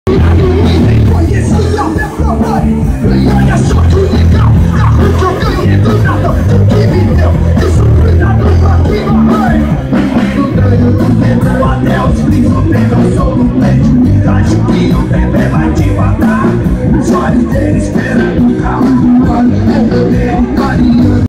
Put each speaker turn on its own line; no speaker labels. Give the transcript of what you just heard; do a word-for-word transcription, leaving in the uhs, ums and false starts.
Conheço a minha mamãe. E olha só que legal. Carro que eu ganhei do nada. Tu que me deu. Isso cuidado pra que mamãe. Do ganho do dedo até os brilhos. Pegam som no peito. Acho que o bebê vai te matar. Os olhos deles.